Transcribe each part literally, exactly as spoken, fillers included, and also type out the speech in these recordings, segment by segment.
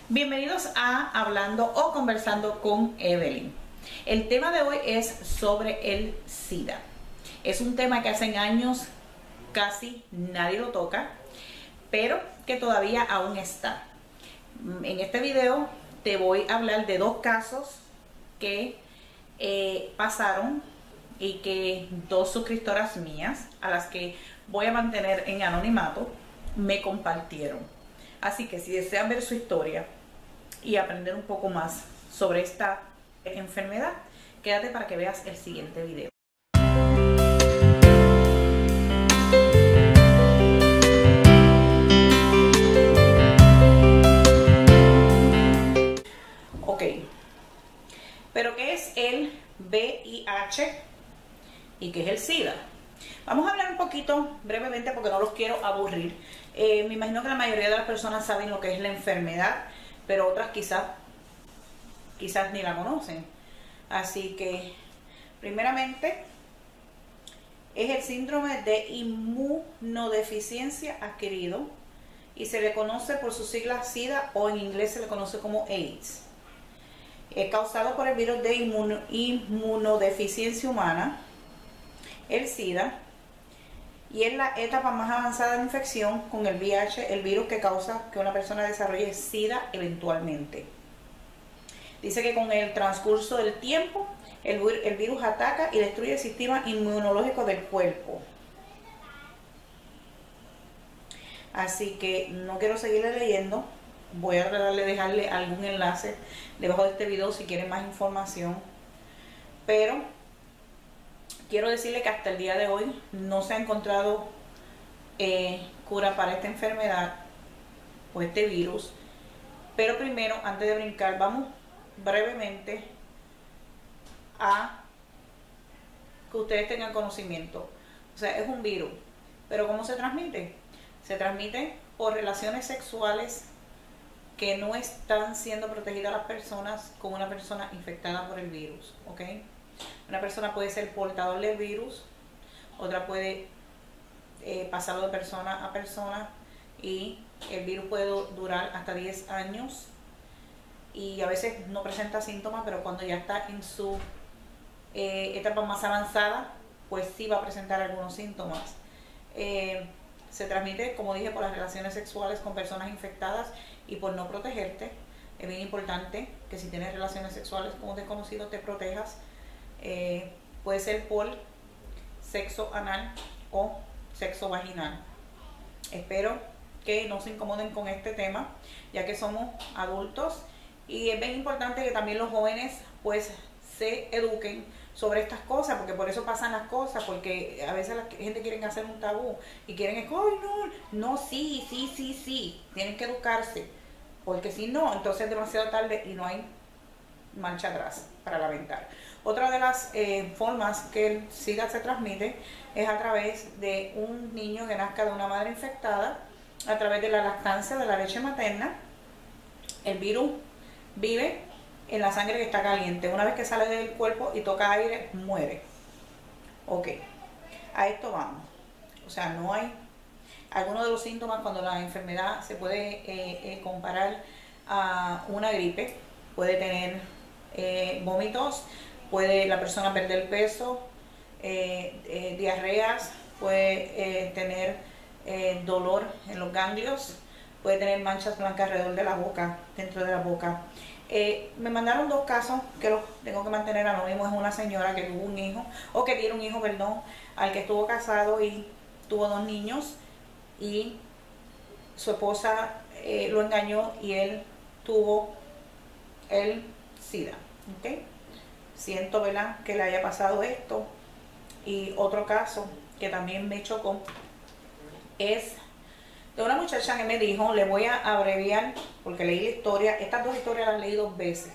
Bienvenidos a Hablando o Conversando con Evelyn. El tema de hoy es sobre el SIDA. Es un tema que hace años casi nadie lo toca, pero que todavía aún está. En este video te voy a hablar de dos casos que eh, pasaron y que dos suscriptoras mías, a las que voy a mantener en anonimato, me compartieron. Así que si desean ver su historia y aprender un poco más sobre esta enfermedad, quédate para que veas el siguiente video. Ok, pero ¿qué es el V I H y qué es el SIDA? Vamos a hablar un poquito brevemente porque no los quiero aburrir. Eh, me imagino que la mayoría de las personas saben lo que es la enfermedad, pero otras quizás, quizás ni la conocen. Así que, primeramente, es el síndrome de inmunodeficiencia adquirido y se le conoce por sus siglas SIDA, o en inglés se le conoce como AIDS. Es causado por el virus de inmuno, inmunodeficiencia humana, el SIDA, y es la etapa más avanzada de la infección con el V I H, el virus que causa que una persona desarrolle SIDA eventualmente. Dice que con el transcurso del tiempo, el, el virus ataca y destruye el sistema inmunológico del cuerpo. Así que no quiero seguirle leyendo. Voy a tratar de dejarle algún enlace debajo de este video si quieren más información. Pero quiero decirle que hasta el día de hoy no se ha encontrado eh, cura para esta enfermedad o este virus. Pero primero, antes de brincar, vamos brevemente a que ustedes tengan conocimiento. O sea, es un virus, pero ¿cómo se transmite? Se transmite por relaciones sexuales que no están siendo protegidas las personas con una persona infectada por el virus, ¿ok? Una persona puede ser portador del virus, otra puede eh, pasarlo de persona a persona, y el virus puede durar hasta diez años y a veces no presenta síntomas, pero cuando ya está en su eh, etapa más avanzada, pues sí va a presentar algunos síntomas. Eh, se transmite, como dije, por las relaciones sexuales con personas infectadas y por no protegerte. Es bien importante que si tienes relaciones sexuales con un desconocido te protejas. Eh, puede ser por sexo anal o sexo vaginal. Espero que no se incomoden con este tema, ya que somos adultos, y es bien importante que también los jóvenes pues se eduquen sobre estas cosas, porque por eso pasan las cosas, porque a veces la gente quiere hacer un tabú y quieren, ¡ay, no! No, sí, sí, sí, sí, tienen que educarse, porque si no, entonces es demasiado tarde y no hay marcha atrás para lamentar. Otra de las eh, formas que el SIDA se transmite es a través de un niño que nazca de una madre infectada, a través de la lactancia de la leche materna. El virus vive en la sangre que está caliente. Una vez que sale del cuerpo y toca aire, muere. Ok, a esto vamos. O sea, no hay algunos de los síntomas cuando la enfermedad se puede eh, eh, comparar a una gripe. Puede tener eh, vómitos, puede la persona perder peso, eh, eh, diarreas, puede eh, tener eh, dolor en los ganglios, puede tener manchas blancas alrededor de la boca, dentro de la boca. Eh, me mandaron dos casos que los tengo que mantener anónimos. Es una señora que tuvo un hijo, o que tiene un hijo, perdón, al que estuvo casado y tuvo dos niños, y su esposa eh, lo engañó y él tuvo el SIDA, ¿ok? Siento, ¿verdad?, que le haya pasado esto. Y otro caso que también me chocó es de una muchacha que me dijo, le voy a abreviar porque leí la historia, estas dos historias las leí dos veces.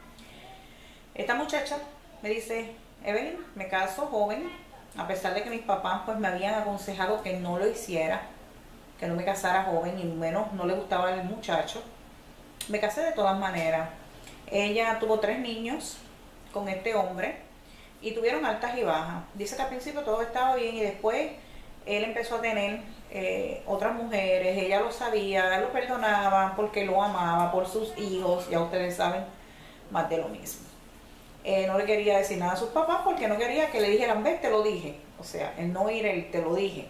Esta muchacha me dice, Evelyn, me caso joven, a pesar de que mis papás pues me habían aconsejado que no lo hiciera, que no me casara joven, y menos no le gustaba el muchacho. Me casé de todas maneras. Ella tuvo tres niños con este hombre y tuvieron altas y bajas. Dice que al principio todo estaba bien y después él empezó a tener eh, otras mujeres, ella lo sabía, lo perdonaba porque lo amaba, por sus hijos, ya ustedes saben, más de lo mismo. Eh, no le quería decir nada a sus papás porque no quería que le dijeran, ves, te lo dije. O sea, el no ir, el te lo dije.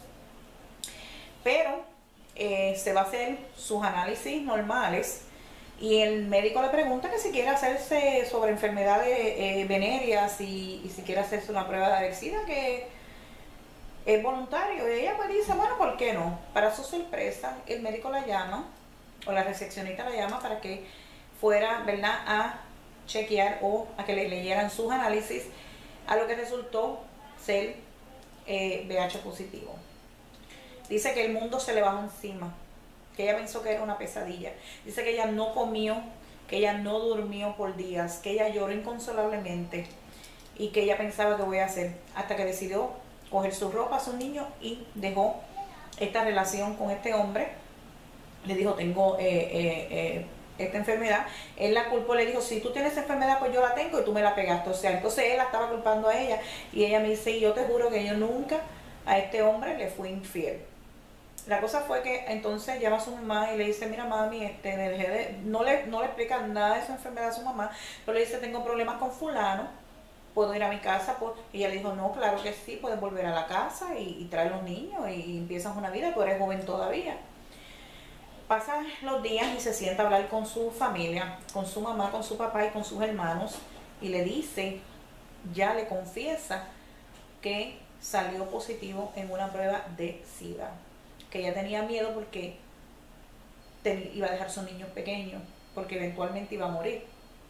Pero eh, se va a hacer sus análisis normales y el médico le pregunta que si quiere hacerse sobre enfermedades eh, venéreas y, y si quiere hacerse una prueba de SIDA, que es voluntario. Y ella pues dice, bueno, ¿por qué no? Para su sorpresa, el médico la llama, o la recepcionista la llama para que fuera, ¿verdad?, a chequear o a que le leyeran sus análisis, a lo que resultó ser eh, V I H positivo. Dice que el mundo se le bajó encima, que ella pensó que era una pesadilla. Dice que ella no comió, que ella no durmió por días, que ella lloró inconsolablemente y que ella pensaba que voy a hacer, hasta que decidió coger su ropa, su niño y dejó esta relación con este hombre. Le dijo, tengo eh, eh, eh, esta enfermedad. Él la culpó, le dijo, si tú tienes esa enfermedad, pues yo la tengo y tú me la pegaste. O sea, entonces él la estaba culpando a ella y ella me dice, y yo te juro que yo nunca a este hombre le fui infiel. La cosa fue que entonces llama a su mamá y le dice, mira mami, este, me dejé de... No le, no le explica nada de su enfermedad a su mamá, pero le dice, tengo problemas con fulano, puedo ir a mi casa. Pues, y ella le dijo, no, claro que sí, puedes volver a la casa y, y traer los niños y, y empiezas una vida, tú eres joven todavía. Pasan los días y se sienta a hablar con su familia, con su mamá, con su papá y con sus hermanos, y le dice, ya le confiesa que salió positivo en una prueba de SIDA, que ella tenía miedo porque iba a dejar a sus niños pequeños, porque eventualmente iba a morir.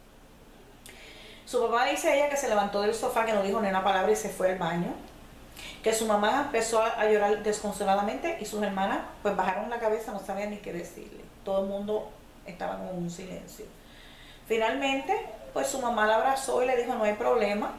Su papá dice a ella que se levantó del sofá, que no dijo ni una palabra y se fue al baño, que su mamá empezó a llorar desconsoladamente y sus hermanas pues bajaron la cabeza, no sabían ni qué decirle. Todo el mundo estaba con un silencio. Finalmente, pues su mamá la abrazó y le dijo, no hay problema,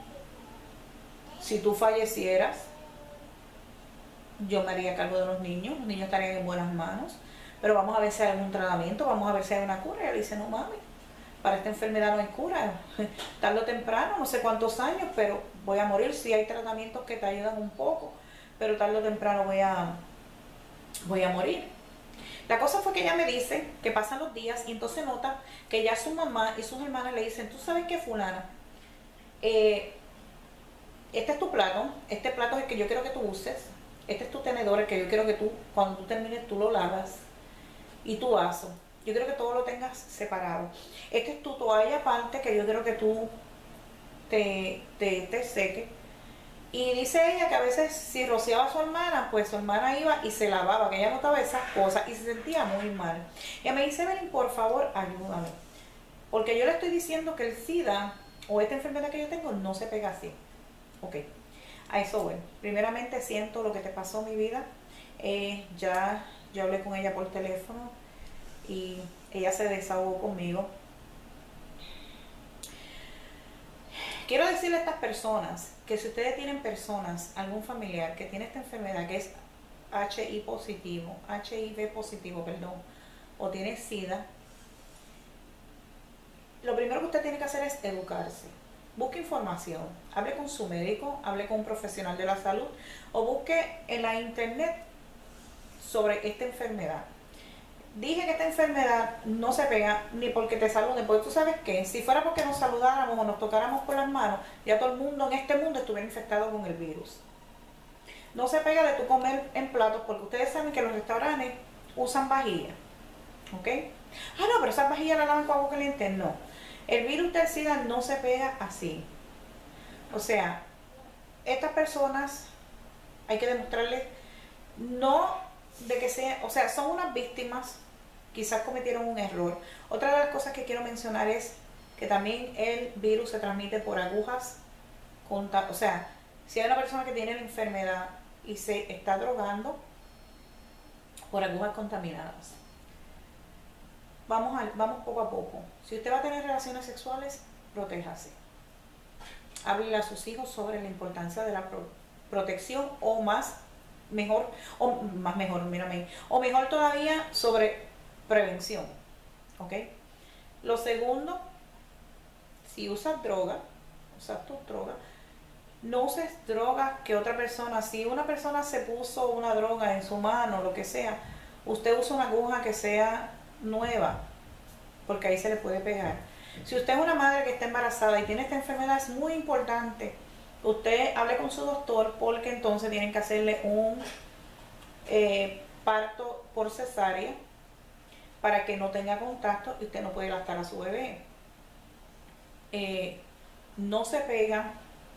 si tú fallecieras, yo me haría cargo de los niños, los niños estarían en buenas manos, pero vamos a ver si hay algún tratamiento, vamos a ver si hay una cura. Y ella dice, no mami, para esta enfermedad no hay cura, tarde o temprano, no sé cuántos años, pero voy a morir. Sí hay tratamientos que te ayudan un poco, pero tarde o temprano voy a, voy a morir. La cosa fue que ella me dice que pasan los días y entonces nota que ya su mamá y sus hermanas le dicen, ¿tú sabes qué, fulana? Eh, este es tu plato, este plato es el que yo quiero que tú uses, este es tu tenedor, el que yo quiero que tú, cuando tú termines, tú lo lavas, y tu vaso. Yo quiero que todo lo tengas separado. Esta es tu toalla aparte, que yo quiero que tú te, te, te seque. Y dice ella que a veces si rociaba a su hermana, pues su hermana iba y se lavaba, que ella notaba esas cosas y se sentía muy mal. Ella me dice, Evelyn, por favor, ayúdame. Porque yo le estoy diciendo que el SIDA o esta enfermedad que yo tengo no se pega así. Ok, a eso voy. Primeramente siento lo que te pasó en mi vida. Eh, ya yo hablé con ella por teléfono y ella se desahogó conmigo. Quiero decirle a estas personas que si ustedes tienen personas, algún familiar que tiene esta enfermedad, que es H I V positivo, H I V positivo, perdón, o tiene SIDA, lo primero que usted tiene que hacer es educarse. Busque información, hable con su médico, hable con un profesional de la salud o busque en la internet sobre esta enfermedad. Dije que esta enfermedad no se pega ni porque te saluden, porque tú sabes que si fuera porque nos saludáramos o nos tocáramos por las manos, ya todo el mundo en este mundo estuviera infectado con el virus. No se pega de tu comer en platos, porque ustedes saben que los restaurantes usan vajilla, ¿ok? Ah, no, pero esas vajillas las lavan con agua caliente, no. El virus del SIDA no se pega así. O sea, estas personas hay que demostrarles no de que sea, o sea, son unas víctimas, quizás cometieron un error. Otra de las cosas que quiero mencionar es que también el virus se transmite por agujas, o sea, si hay una persona que tiene la enfermedad y se está drogando, por agujas contaminadas. Vamos, a, vamos poco a poco. Si usted va a tener relaciones sexuales, protéjase. Háblele a sus hijos sobre la importancia de la pro, protección o más mejor, o más mejor, mírame, o mejor todavía sobre prevención, ¿ok? Lo segundo, si usas droga, usas tu droga, No uses drogas que otra persona, si una persona se puso una droga en su mano, lo que sea, usted usa una aguja que sea nueva, porque ahí se le puede pegar. Si usted es una madre que está embarazada y tiene esta enfermedad, es muy importante usted hable con su doctor, porque entonces tienen que hacerle un eh, parto por cesárea para que no tenga contacto y usted no puede lactar a su bebé. Eh, no se pega,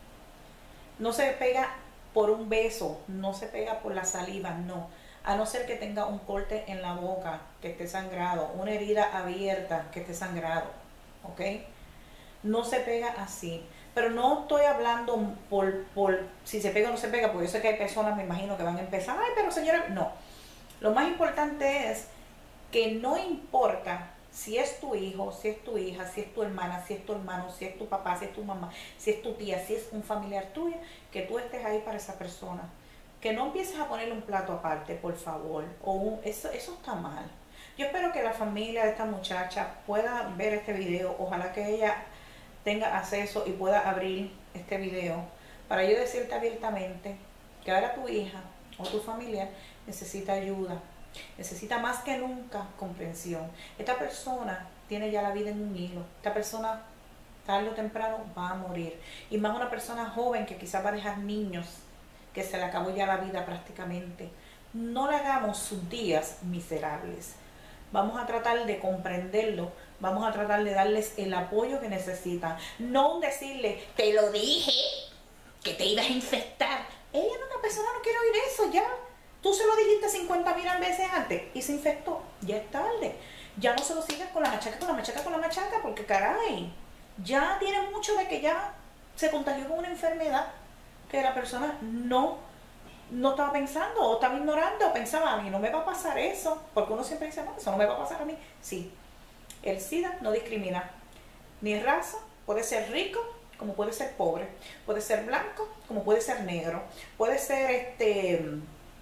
no se pega por un beso, no se pega por la saliva, no. A no ser que tenga un corte en la boca, que esté sangrado, una herida abierta, que esté sangrado, ¿ok? No se pega así. Pero no estoy hablando por, por si se pega o no se pega, porque yo sé que hay personas, me imagino, que van a empezar, ay, pero señora, no. Lo más importante es que no importa si es tu hijo, si es tu hija, si es tu hermana, si es tu hermano, si es tu papá, si es tu mamá, si es tu tía, si es un familiar tuyo, que tú estés ahí para esa persona. Que no empieces a ponerle un plato aparte, por favor. O un, eso, eso está mal. Yo espero que la familia de esta muchacha pueda ver este video. Ojalá que ella tenga acceso y pueda abrir este video para yo decirte abiertamente que ahora tu hija o tu familiar necesita ayuda, necesita más que nunca comprensión. Esta persona tiene ya la vida en un hilo, esta persona tarde o temprano va a morir, y más una persona joven que quizás va a dejar niños, que se le acabó ya la vida prácticamente. No le hagamos sus días miserables. Vamos a tratar de comprenderlo, vamos a tratar de darles el apoyo que necesitan. No decirle, te lo dije, que te ibas a infectar. Ella no, una persona no quiere oír eso, ya. Tú se lo dijiste cincuenta mil veces antes y se infectó. Ya es tarde. Ya no se lo sigas con la machaca, con la machaca, con la machaca, porque caray, ya tiene mucho de que ya se contagió con una enfermedad que la persona no no estaba pensando, o estaba ignorando, o pensaba, a mí no me va a pasar eso, porque uno siempre dice, no, eso no me va a pasar a mí. Sí, el SIDA no discrimina ni raza, puede ser rico como puede ser pobre, puede ser blanco como puede ser negro, puede ser este eh,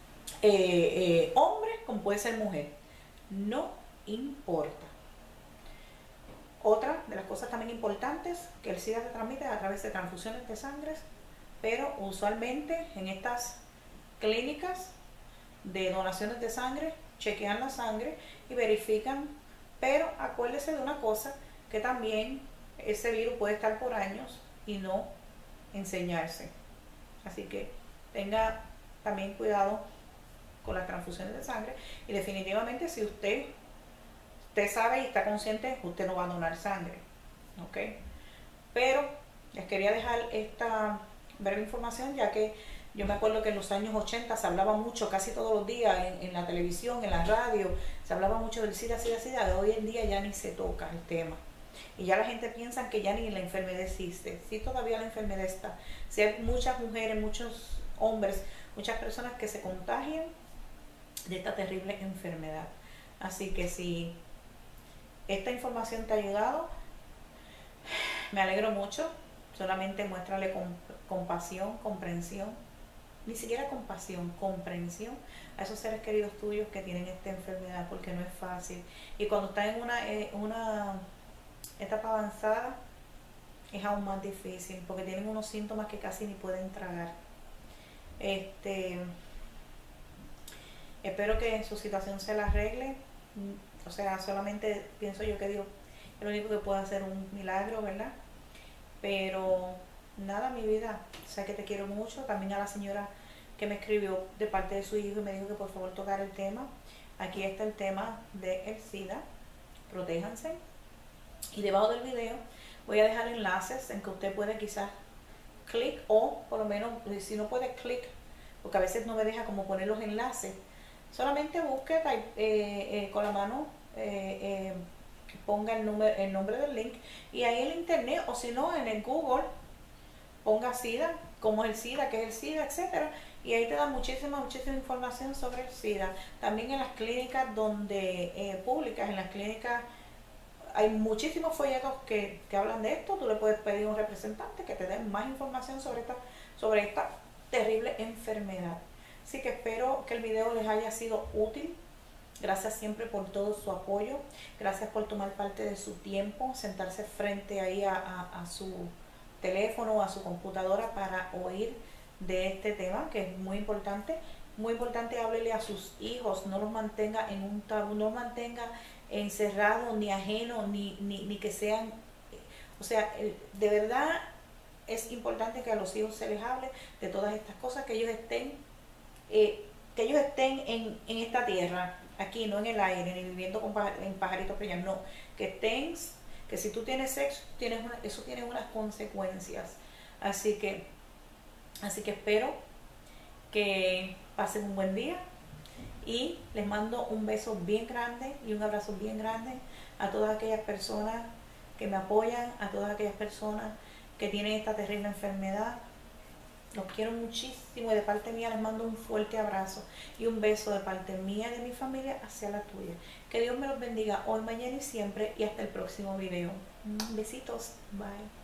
eh, hombre como puede ser mujer, no importa. Otra de las cosas también importantes, que el SIDA se transmite a través de transfusiones de sangre, pero usualmente en estas clínicas de donaciones de sangre chequean la sangre y verifican, pero acuérdese de una cosa, que también ese virus puede estar por años y no enseñarse, así que tenga también cuidado con las transfusiones de sangre. Y definitivamente, si usted usted sabe y está consciente, usted no va a donar sangre, ¿ok? Pero les quería dejar esta breve información, ya que yo me acuerdo que en los años ochenta se hablaba mucho, casi todos los días, en, en la televisión, en la radio, se hablaba mucho del SIDA, SIDA, SIDA. De hoy en día ya ni se toca el tema. Y ya la gente piensa que ya ni la enfermedad existe. Sí, todavía la enfermedad está. Sí, hay muchas mujeres, muchos hombres, muchas personas que se contagian de esta terrible enfermedad. Así que si esta información te ha ayudado, me alegro mucho. Solamente muéstrale comp compasión, comprensión, ni siquiera compasión, comprensión a esos seres queridos tuyos que tienen esta enfermedad, porque no es fácil. Y cuando están en una, eh, una etapa avanzada, es aún más difícil, porque tienen unos síntomas que casi ni pueden tragar. Este, espero que su situación se la arregle. O sea, solamente pienso yo que Dios es lo único que puede hacer un milagro, ¿verdad? Pero nada, mi vida, sé que te quiero mucho. También a la señora que me escribió de parte de su hijo y me dijo que por favor tocar el tema. Aquí está el tema del SIDA, protéjanse. Y debajo del video voy a dejar enlaces en que usted puede quizás clic, o por lo menos si no puede clic, porque a veces no me deja como poner los enlaces, solamente busque eh, eh, con la mano, eh, eh, ponga el, número, el nombre del link, y ahí en el internet, o si no en el Google, ponga SIDA, como es el SIDA, qué es el SIDA, etcétera, y ahí te da muchísima, muchísima información sobre el SIDA. También en las clínicas donde eh, públicas, en las clínicas hay muchísimos folletos que, que hablan de esto. Tú le puedes pedir a un representante que te dé más información sobre esta, sobre esta terrible enfermedad. Así que espero que el video les haya sido útil. Gracias siempre por todo su apoyo. Gracias por tomar parte de su tiempo, sentarse frente ahí a, a, a, su, teléfono o a su computadora para oír de este tema, que es muy importante. Muy importante, háblele a sus hijos, no los mantenga en un tabú, no los mantenga encerrados, ni ajenos, ni, ni, ni que sean, o sea, de verdad es importante que a los hijos se les hable de todas estas cosas, que ellos estén, eh, que ellos estén en, en esta tierra, aquí, no en el aire, ni viviendo con pajar, en pajaritos pequeños, no, que estén, que si tú tienes sexo, tienes una, eso tiene unas consecuencias. Así que, así que espero que pasen un buen día y les mando un beso bien grande y un abrazo bien grande a todas aquellas personas que me apoyan, a todas aquellas personas que tienen esta terrible enfermedad. Los quiero muchísimo y de parte mía les mando un fuerte abrazo y un beso de parte mía y de mi familia hacia la tuya. Que Dios me los bendiga hoy, mañana y siempre, y hasta el próximo video. Besitos, bye.